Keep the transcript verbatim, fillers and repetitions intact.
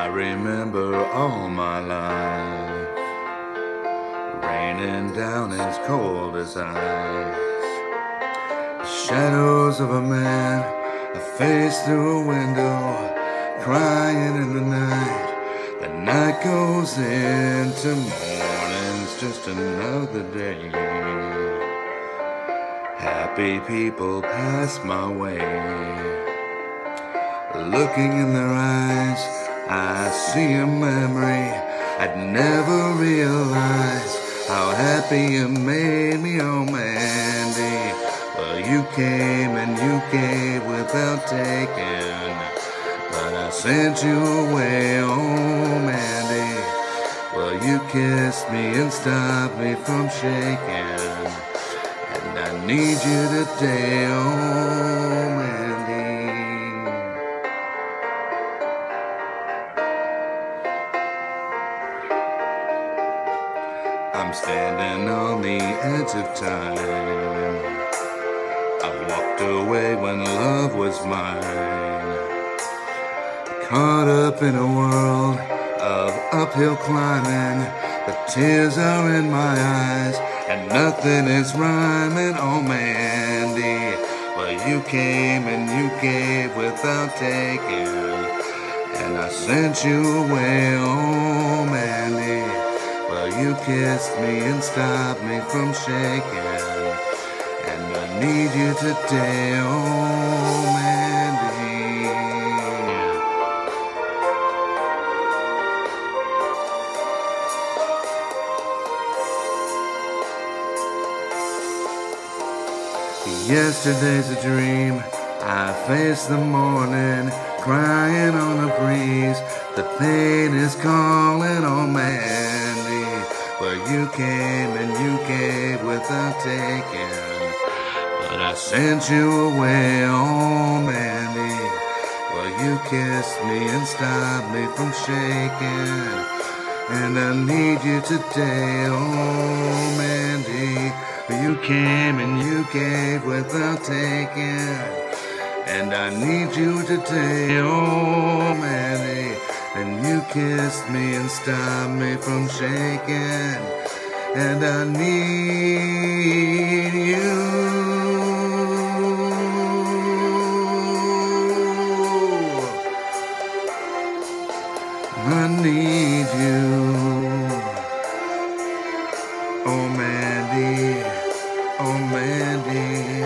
remember all my life raining down as cold as ice. The shadows of a man, a face through a window, crying in the night. The night goes into morning's just another day. Happy people pass my way. Looking in their eyes, I see a memory. I'd never realized how happy you made me, oh Mandy. Well, you came and you gave without taking, but I sent you away, oh Mandy. Well, you kissed me and stopped me from shaking, and I need you today, oh Mandy. I'm standing on the edge of time. I walked away when love was mine. Caught up in a world of uphill climbing. The tears are in my eyes and nothing is rhyming, oh Mandy. Well, you came and you gave without taking, and I sent you away, oh Mandy. Well, you kissed me and stopped me from shaking, and I need you today, oh Mandy. Yesterday's a dream, I face the morning, crying on a breeze. The pain is calling, oh Mandy. Well, you came and you gave without taking, but I sent you away, oh Mandy. Well, you kissed me and stopped me from shaking, and I need you today, oh Mandy. You came and you gave without taking, and I need you today, oh Mandy. And you kissed me and stopped me from shaking, and I need you. I need you, oh Mandy, oh Mandy.